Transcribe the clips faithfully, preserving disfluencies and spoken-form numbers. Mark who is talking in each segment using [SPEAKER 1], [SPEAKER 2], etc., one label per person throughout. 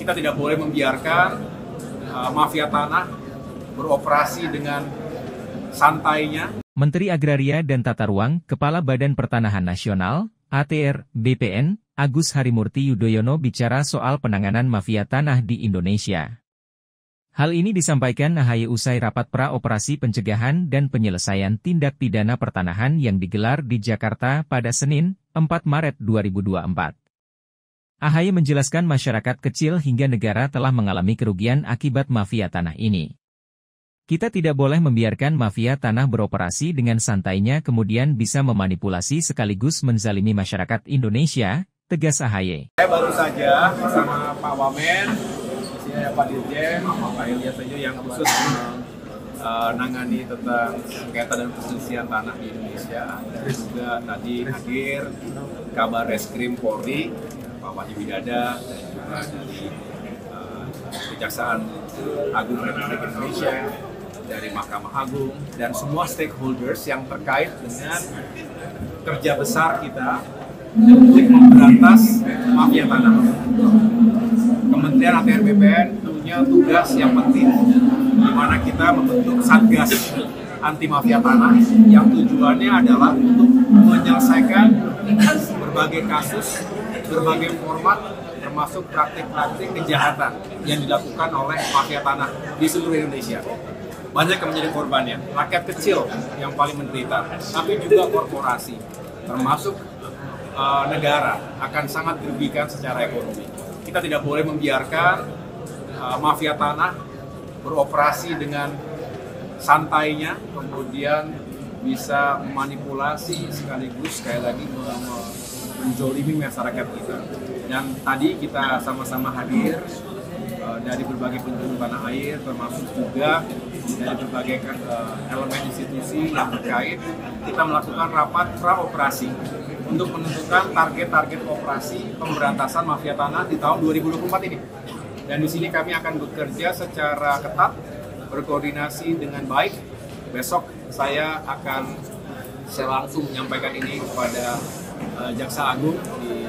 [SPEAKER 1] kita tidak boleh membiarkan uh, mafia tanah beroperasi dengan santainya.
[SPEAKER 2] Menteri Agraria dan Tata Ruang, Kepala Badan Pertanahan Nasional, A T R B P N, Agus Harimurti Yudhoyono bicara soal penanganan mafia tanah di Indonesia. Hal ini disampaikan A H Y usai rapat pra-operasi pencegahan dan penyelesaian tindak pidana pertanahan yang digelar di Jakarta pada Senin, empat Maret dua ribu dua puluh empat. A H Y menjelaskan masyarakat kecil hingga negara telah mengalami kerugian akibat mafia tanah ini. Kita tidak boleh membiarkan mafia tanah beroperasi dengan santainya kemudian bisa memanipulasi sekaligus menzalimi masyarakat Indonesia, tegas A H Y.
[SPEAKER 1] Saya baru saja bersama Pak Wamen, di sini ada Pak Dirjen, Pak Ilyas saja yang khusus menangani uh, tentang sengketa dan perselisihan tanah di Indonesia. Dan juga tadi hadir Kabar Reskrim Polri, Pak Wahyu Widada, dan juga dari uh, Kejaksaan Agung Republik Indonesia, dari Mahkamah Agung, dan semua stakeholders yang terkait dengan kerja besar kita untuk memberantas mafia tanah. Kementerian A T R B P N punya tugas yang penting, di mana kita membentuk Satgas anti mafia tanah yang tujuannya adalah untuk menyelesaikan berbagai kasus, berbagai format, termasuk praktik-praktik kejahatan yang dilakukan oleh mafia tanah di seluruh Indonesia. Banyak yang menjadi korbannya, rakyat kecil yang paling menderita, tapi juga korporasi, termasuk uh, negara akan sangat dirugikan secara ekonomi. Kita tidak boleh membiarkan uh, mafia tanah beroperasi dengan santainya, kemudian bisa memanipulasi sekaligus sekali lagi menjolimi masyarakat kita. Dan tadi kita sama-sama hadir uh, dari berbagai penjuru tanah air, termasuk juga dari berbagai uh, elemen institusi yang terkait. Kita melakukan rapat pra-operasi untuk menentukan target-target operasi pemberantasan mafia tanah di tahun dua ribu dua puluh empat ini. Dan di sini kami akan bekerja secara ketat, berkoordinasi dengan baik. Besok saya akan secara langsung menyampaikan ini kepada uh, Jaksa Agung di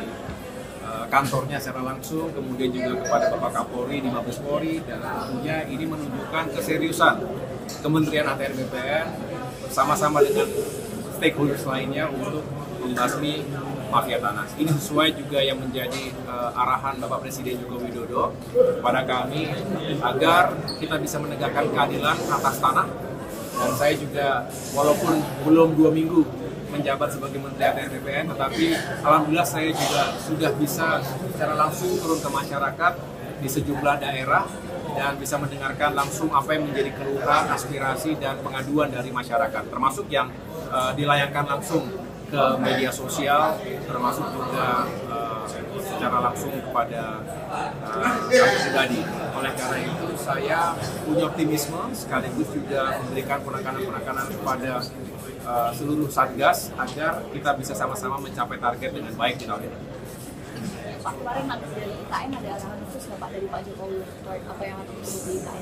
[SPEAKER 1] uh, kantornya secara langsung, kemudian juga kepada Bapak Kapolri di Mabes Polri, dan tentunya ini menunjukkan keseriusan Kementerian A T R B P N bersama-sama dengan stakeholders lainnya untuk membasmi mafia tanah. Ini sesuai juga yang menjadi uh, arahan Bapak Presiden Joko Widodo kepada kami agar kita bisa menegakkan keadilan atas tanah. Dan saya juga walaupun belum dua minggu menjabat sebagai Menteri A T R B P N, tetapi alhamdulillah saya juga sudah bisa secara langsung turun ke masyarakat di sejumlah daerah dan bisa mendengarkan langsung apa yang menjadi keluhan, aspirasi, dan pengaduan dari masyarakat, termasuk yang uh, dilayangkan langsung ke media sosial, termasuk juga uh, secara langsung kepada uh, kami pribadi. Oleh karena itu, saya punya optimisme sekaligus juga memberikan penekanan-penekanan kepada uh, seluruh Satgas agar kita bisa sama-sama mencapai target dengan baik di tahun ini.
[SPEAKER 3] Pak, kemarin habis dari I K N ada arahan khusus nggak Pak dari Pak Jokowi terkait apa yang akan terjadi di I K N?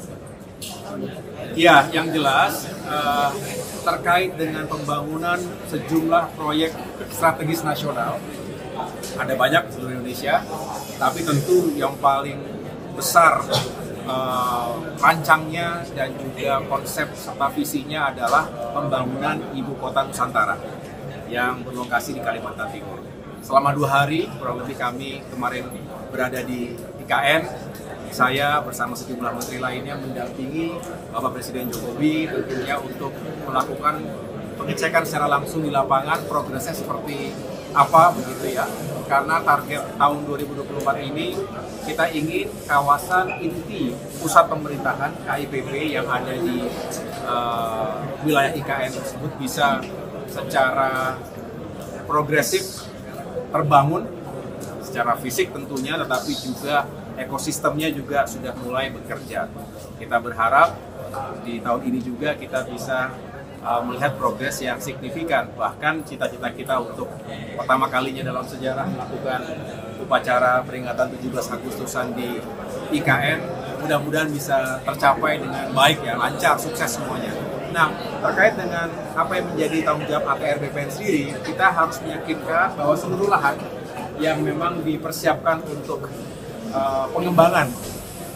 [SPEAKER 1] Ya, yang jelas uh, terkait dengan pembangunan sejumlah proyek strategis nasional, ada banyak di seluruh Indonesia, tapi tentu yang paling besar uh, rancangnya dan juga konsep serta visinya adalah pembangunan Ibu Kota Nusantara yang berlokasi di Kalimantan Timur. Selama dua hari, kurang lebih kami kemarin berada di I K N, saya bersama sejumlah menteri lainnya mendampingi Bapak Presiden Jokowi tentunya untuk melakukan pengecekan secara langsung di lapangan progresnya seperti apa begitu ya. Karena target tahun dua ribu dua puluh empat ini kita ingin kawasan inti pusat pemerintahan K I P P yang ada di uh, wilayah I K N tersebut bisa secara progresif terbangun secara fisik tentunya, tetapi juga ekosistemnya juga sudah mulai bekerja. Kita berharap di tahun ini juga kita bisa uh, melihat progres yang signifikan. Bahkan cita-cita kita untuk pertama kalinya dalam sejarah melakukan upacara peringatan tujuh belas Agustusan di I K N, mudah-mudahan bisa tercapai dengan baik ya, lancar, sukses semuanya. Nah, terkait dengan apa yang menjadi tanggung jawab A T R B P N sendiri, kita harus meyakinkan bahwa seluruh lahan yang memang dipersiapkan untuk uh, pengembangan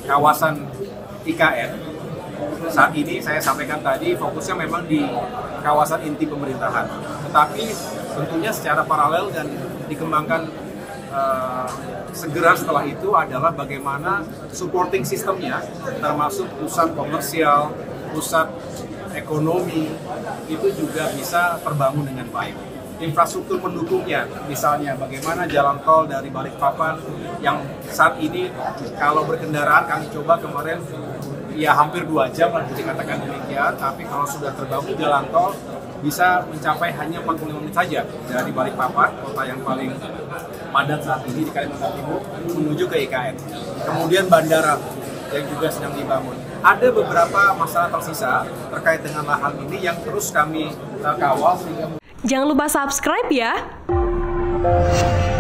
[SPEAKER 1] kawasan I K N saat ini saya sampaikan tadi fokusnya memang di kawasan inti pemerintahan, tetapi tentunya secara paralel dan dikembangkan uh, segera setelah itu adalah bagaimana supporting sistemnya, termasuk pusat komersial, pusat ekonomi itu juga bisa terbangun dengan baik. Infrastruktur pendukungnya, misalnya bagaimana jalan tol dari Balikpapan yang saat ini kalau berkendaraan kami coba kemarin ya hampir dua jam lah dikatakan demikian, tapi kalau sudah terbangun jalan tol bisa mencapai hanya empat puluh lima menit saja dari Balikpapan, kota yang paling padat saat ini di Kalimantan Timur, menuju ke I K N. Kemudian bandara yang juga sedang dibangun. Ada beberapa masalah tersisa terkait dengan lahan ini yang terus kami uh, kawal sehingga
[SPEAKER 4] jangan lupa subscribe ya.